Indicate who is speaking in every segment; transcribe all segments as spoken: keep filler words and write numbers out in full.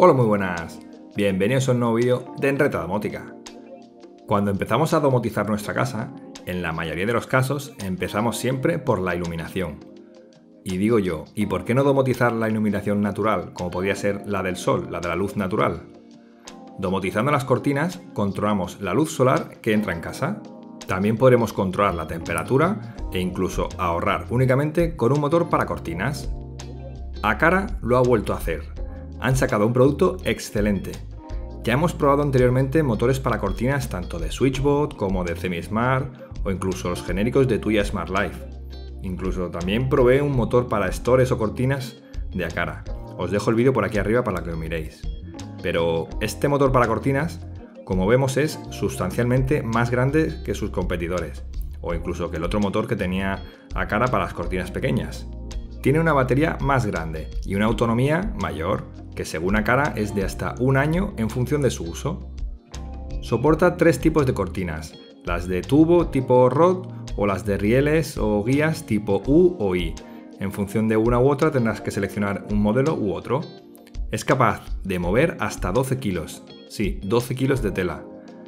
Speaker 1: Hola, muy buenas. Bienvenidos a un nuevo vídeo de Enreta Domótica. Cuando empezamos a domotizar nuestra casa, en la mayoría de los casos empezamos siempre por la iluminación. Y digo yo, ¿y por qué no domotizar la iluminación natural, como podría ser la del sol, la de la luz natural? Domotizando las cortinas, controlamos la luz solar que entra en casa. También podremos controlar la temperatura e incluso ahorrar únicamente con un motor para cortinas. Aqara lo ha vuelto a hacer. Han sacado un producto excelente. Ya hemos probado anteriormente motores para cortinas tanto de Switchbot como de Semismart o incluso los genéricos de Tuya Smart Life. Incluso también probé un motor para stores o cortinas de Aqara. Os dejo el vídeo por aquí arriba para que lo miréis. Pero este motor para cortinas, como vemos, es sustancialmente más grande que sus competidores, o incluso que el otro motor que tenía Aqara para las cortinas pequeñas. Tiene una batería más grande y una autonomía mayor, que según Aqara es de hasta un año en función de su uso. Soporta tres tipos de cortinas, las de tubo tipo rod o las de rieles o guías tipo U o I. En función de una u otra tendrás que seleccionar un modelo u otro. Es capaz de mover hasta doce kilos, sí, doce kilos de tela.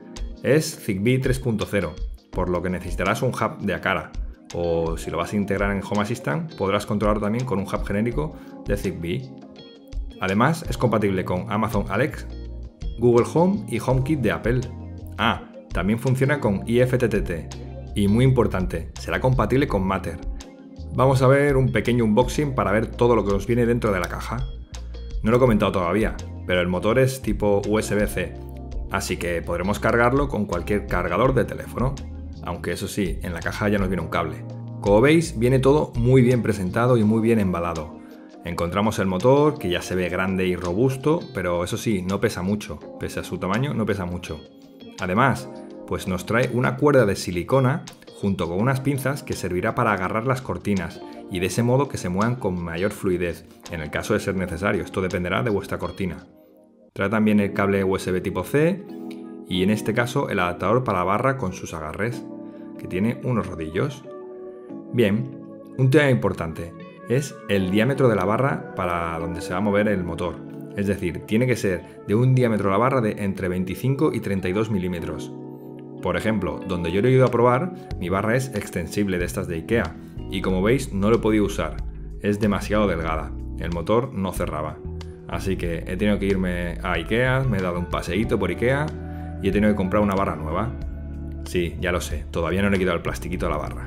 Speaker 1: Es Zigbee tres punto cero, por lo que necesitarás un hub de Aqara. O si lo vas a integrar en Home Assistant, podrás controlarlo también con un hub genérico de Zigbee. Además, es compatible con Amazon Alexa, Google Home y HomeKit de Apple. Ah, también funciona con I F T T T. Y muy importante, será compatible con Matter. Vamos a ver un pequeño unboxing para ver todo lo que nos viene dentro de la caja. No lo he comentado todavía, pero el motor es tipo U S B C, así que podremos cargarlo con cualquier cargador de teléfono. Aunque eso sí, en la caja ya nos viene un cable. Como veis, viene todo muy bien presentado y muy bien embalado. Encontramos el motor, que ya se ve grande y robusto, pero eso sí, no pesa mucho. Pese a su tamaño, no pesa mucho. Además, pues nos trae una cuerda de silicona junto con unas pinzas que servirá para agarrar las cortinas y de ese modo que se muevan con mayor fluidez, en el caso de ser necesario. Esto dependerá de vuestra cortina. Trae también el cable U S B tipo C y en este caso el adaptador para la barra con sus agarres, que tiene unos rodillos. Bien, un tema importante es el diámetro de la barra para donde se va a mover el motor. Es decir, tiene que ser de un diámetro de la barra de entre veinticinco y treinta y dos milímetros. Por ejemplo, donde yo lo he ido a probar, mi barra es extensible de estas de IKEA y como veis no lo he podido usar. Es demasiado delgada, el motor no cerraba. Así que he tenido que irme a IKEA, me he dado un paseíto por IKEA y he tenido que comprar una barra nueva. Sí, ya lo sé, todavía no le he quitado el plastiquito a la barra.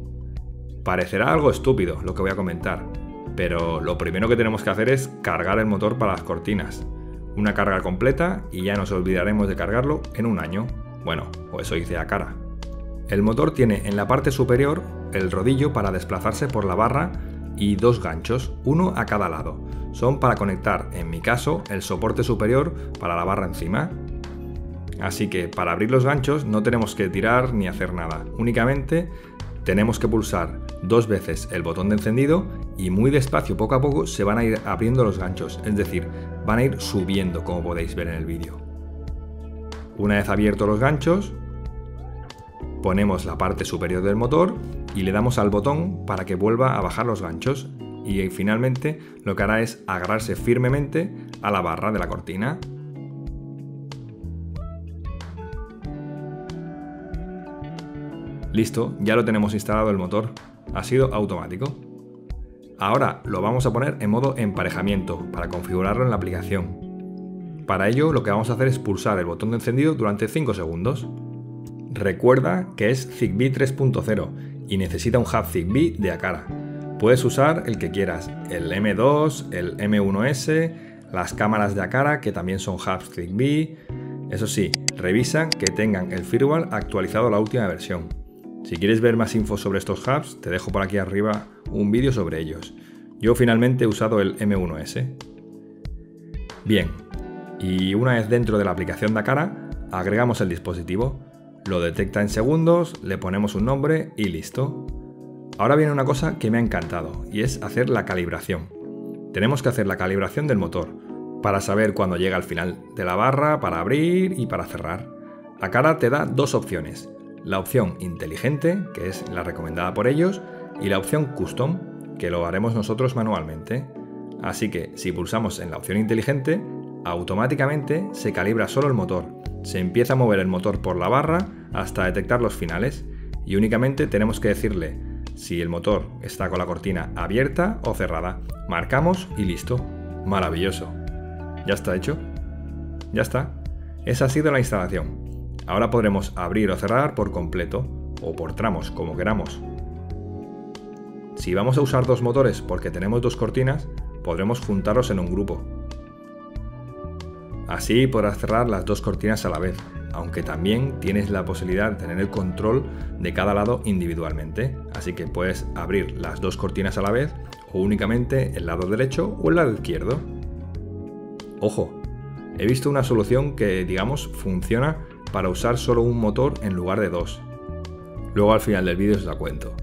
Speaker 1: Parecerá algo estúpido lo que voy a comentar, pero lo primero que tenemos que hacer es cargar el motor para las cortinas. Una carga completa y ya nos olvidaremos de cargarlo en un año. Bueno, o eso dice Aqara. El motor tiene en la parte superior el rodillo para desplazarse por la barra y dos ganchos, uno a cada lado. Son para conectar, en mi caso, el soporte superior para la barra encima. Así que para abrir los ganchos no tenemos que tirar ni hacer nada, únicamente tenemos que pulsar dos veces el botón de encendido y muy despacio, poco a poco, se van a ir abriendo los ganchos, es decir, van a ir subiendo, como podéis ver en el vídeo. Una vez abiertos los ganchos, ponemos la parte superior del motor y le damos al botón para que vuelva a bajar los ganchos y finalmente lo que hará es agarrarse firmemente a la barra de la cortina. Listo, ya lo tenemos instalado el motor, ha sido automático. Ahora lo vamos a poner en modo emparejamiento para configurarlo en la aplicación. Para ello lo que vamos a hacer es pulsar el botón de encendido durante cinco segundos. Recuerda que es Zigbee tres punto cero y necesita un hub Zigbee de Aqara. Puedes usar el que quieras, el M dos, el M uno S, las cámaras de Aqara que también son hubs Zigbee. Eso sí, revisa que tengan el firmware actualizado a la última versión. Si quieres ver más info sobre estos hubs, te dejo por aquí arriba un vídeo sobre ellos. Yo finalmente he usado el M uno S. Bien, y una vez dentro de la aplicación de Aqara, agregamos el dispositivo. Lo detecta en segundos, le ponemos un nombre y listo. Ahora viene una cosa que me ha encantado y es hacer la calibración. Tenemos que hacer la calibración del motor para saber cuándo llega al final de la barra, para abrir y para cerrar. Aqara te da dos opciones. La opción inteligente, que es la recomendada por ellos, y la opción custom, que lo haremos nosotros manualmente. Así que si pulsamos en la opción inteligente, automáticamente se calibra solo el motor. Se empieza a mover el motor por la barra hasta detectar los finales y únicamente tenemos que decirle si el motor está con la cortina abierta o cerrada. Marcamos y listo. Maravilloso. ¿Ya está hecho? Ya está. Esa ha sido la instalación. Ahora podremos abrir o cerrar por completo o por tramos, como queramos. Si vamos a usar dos motores porque tenemos dos cortinas, podremos juntarlos en un grupo. Así podrás cerrar las dos cortinas a la vez, aunque también tienes la posibilidad de tener el control de cada lado individualmente. Así que puedes abrir las dos cortinas a la vez o únicamente el lado derecho o el lado izquierdo. Ojo, he visto una solución que, digamos, funciona para usar solo un motor en lugar de dos. Luego al final del vídeo os la cuento.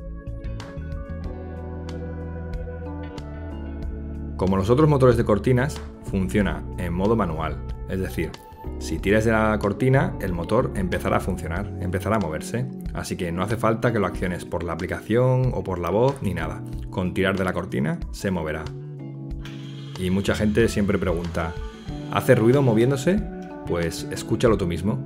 Speaker 1: Como los otros motores de cortinas, funciona en modo manual, es decir, si tiras de la cortina, el motor empezará a funcionar, empezará a moverse, así que no hace falta que lo acciones por la aplicación o por la voz ni nada. Con tirar de la cortina se moverá. Y mucha gente siempre pregunta, ¿hace ruido moviéndose? Pues escúchalo tú mismo.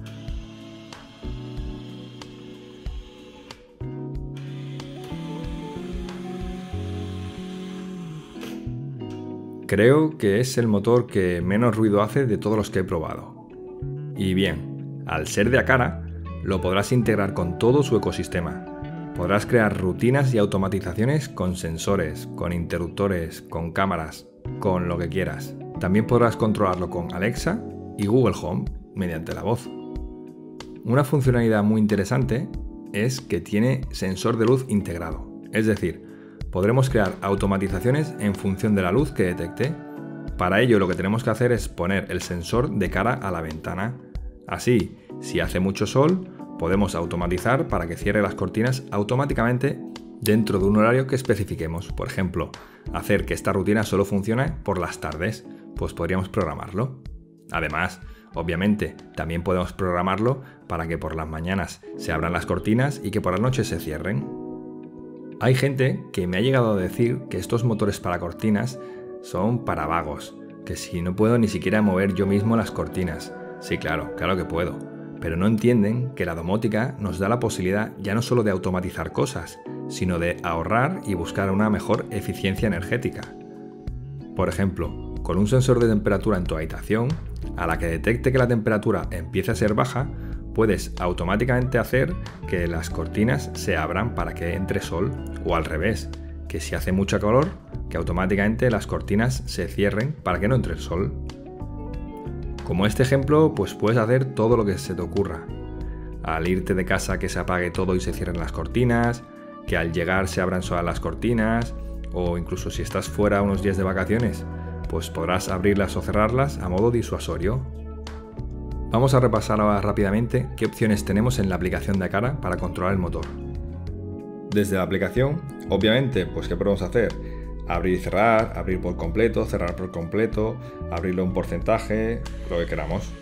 Speaker 1: Creo que es el motor que menos ruido hace de todos los que he probado. Y bien, al ser de Aqara, lo podrás integrar con todo su ecosistema. Podrás crear rutinas y automatizaciones con sensores, con interruptores, con cámaras, con lo que quieras. También podrás controlarlo con Alexa y Google Home mediante la voz. Una funcionalidad muy interesante es que tiene sensor de luz integrado, es decir, podremos crear automatizaciones en función de la luz que detecte. Para ello lo que tenemos que hacer es poner el sensor de cara a la ventana. Así, si hace mucho sol, podemos automatizar para que cierre las cortinas automáticamente dentro de un horario que especifiquemos. Por ejemplo, hacer que esta rutina solo funcione por las tardes, pues podríamos programarlo. Además, obviamente, también podemos programarlo para que por las mañanas se abran las cortinas y que por las noches se cierren. Hay gente que me ha llegado a decir que estos motores para cortinas son para vagos, que si no puedo ni siquiera mover yo mismo las cortinas. Sí, claro, claro que puedo, pero no entienden que la domótica nos da la posibilidad ya no solo de automatizar cosas, sino de ahorrar y buscar una mejor eficiencia energética. Por ejemplo, con un sensor de temperatura en tu habitación, a la que detecte que la temperatura empiece a ser baja, puedes automáticamente hacer que las cortinas se abran para que entre sol, o al revés, que si hace mucho calor, que automáticamente las cortinas se cierren para que no entre el sol. Como este ejemplo, pues puedes hacer todo lo que se te ocurra. Al irte de casa que se apague todo y se cierren las cortinas, que al llegar se abran solas las cortinas, o incluso si estás fuera unos días de vacaciones, pues podrás abrirlas o cerrarlas a modo disuasorio. Vamos a repasar ahora rápidamente qué opciones tenemos en la aplicación de Aqara para controlar el motor. Desde la aplicación, obviamente, pues ¿qué podemos hacer? Abrir y cerrar, abrir por completo, cerrar por completo, abrirlo un porcentaje, lo que queramos.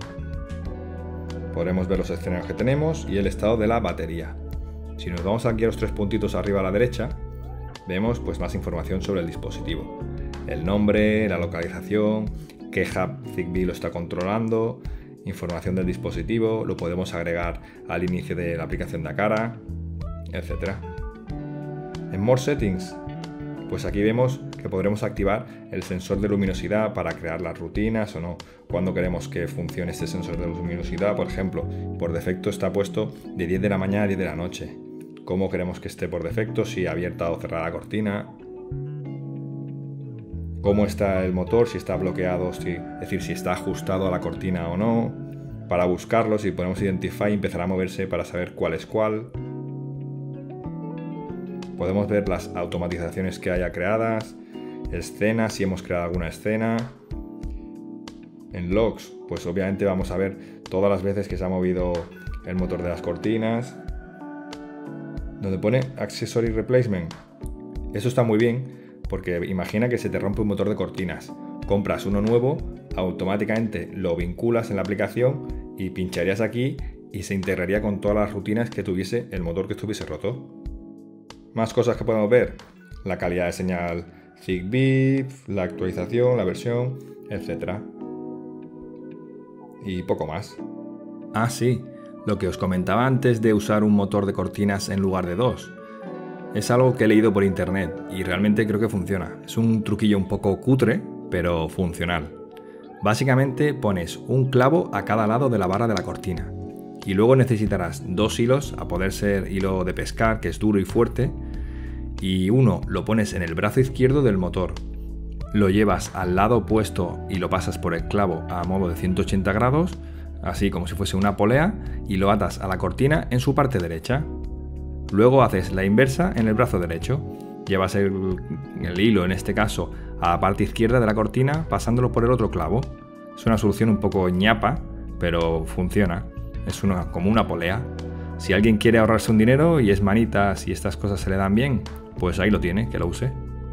Speaker 1: Podremos ver los escenarios que tenemos y el estado de la batería. Si nos vamos aquí a los tres puntitos arriba a la derecha, vemos pues más información sobre el dispositivo. El nombre, la localización, qué hub Zigbee lo está controlando, información del dispositivo, lo podemos agregar al inicio de la aplicación de Aqara, etcétera. En More Settings, pues aquí vemos que podremos activar el sensor de luminosidad para crear las rutinas o no, cuando queremos que funcione este sensor de luminosidad. Por ejemplo, por defecto está puesto de diez de la mañana a diez de la noche. ¿Cómo queremos que esté por defecto? Si abierta o cerrada la cortina. Cómo está el motor, si está bloqueado, si, es decir, si está ajustado a la cortina o no. Para buscarlo, si ponemos Identify, empezará a moverse para saber cuál es cuál. Podemos ver las automatizaciones que haya creadas, escenas, si hemos creado alguna escena. En Logs, pues obviamente vamos a ver todas las veces que se ha movido el motor de las cortinas. Donde pone Accessory Replacement. Eso está muy bien, porque imagina que se te rompe un motor de cortinas, compras uno nuevo, automáticamente lo vinculas en la aplicación y pincharías aquí y se integraría con todas las rutinas que tuviese el motor que estuviese roto. Más cosas que podemos ver, la calidad de señal Zigbee, la actualización, la versión, etcétera. y poco más. Ah, sí, lo que os comentaba antes de usar un motor de cortinas en lugar de dos. Es algo que he leído por internet y realmente creo que funciona. Es un truquillo un poco cutre, pero funcional. Básicamente pones un clavo a cada lado de la barra de la cortina y luego necesitarás dos hilos, a poder ser hilo de pescar, que es duro y fuerte, y uno lo pones en el brazo izquierdo del motor, lo llevas al lado opuesto y lo pasas por el clavo a modo de ciento ochenta grados, así como si fuese una polea, y lo atas a la cortina en su parte derecha. Luego haces la inversa en el brazo derecho, llevas el, el hilo, en este caso, a la parte izquierda de la cortina pasándolo por el otro clavo. Es una solución un poco ñapa, pero funciona, es una, como una polea. Si alguien quiere ahorrarse un dinero y es manitas y estas cosas se le dan bien, pues ahí lo tiene, que lo use.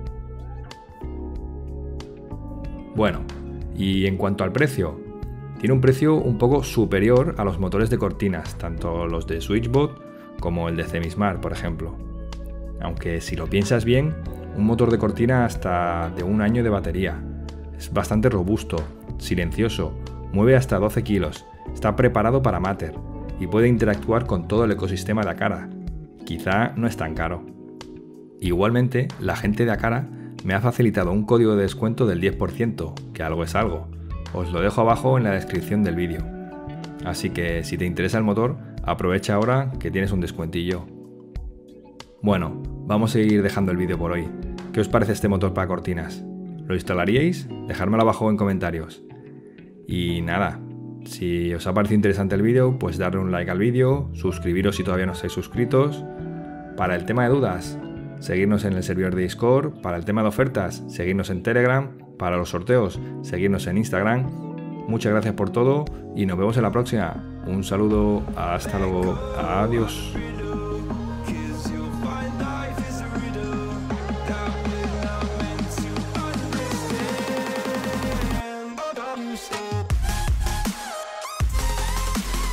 Speaker 1: Bueno, y en cuanto al precio, tiene un precio un poco superior a los motores de cortinas, tanto los de Switchbot como el de Cemismart, por ejemplo. Aunque si lo piensas bien, un motor de cortina hasta de un año de batería. Es bastante robusto, silencioso, mueve hasta doce kilos, está preparado para Matter y puede interactuar con todo el ecosistema de Aqara. Quizá no es tan caro. Igualmente, la gente de Aqara me ha facilitado un código de descuento del diez por ciento, que algo es algo. Os lo dejo abajo en la descripción del vídeo. Así que si te interesa el motor, aprovecha ahora que tienes un descuentillo. Bueno, vamos a seguir dejando el vídeo por hoy. ¿Qué os parece este motor para cortinas? ¿Lo instalaríais? Dejármelo abajo en comentarios. Y nada, si os ha parecido interesante el vídeo, pues darle un like al vídeo, suscribiros si todavía no estáis suscritos. Para el tema de dudas, seguirnos en el servidor de Discord. Para el tema de ofertas, seguirnos en Telegram. Para los sorteos, seguirnos en Instagram. Muchas gracias por todo y nos vemos en la próxima. Un saludo, hasta luego, adiós.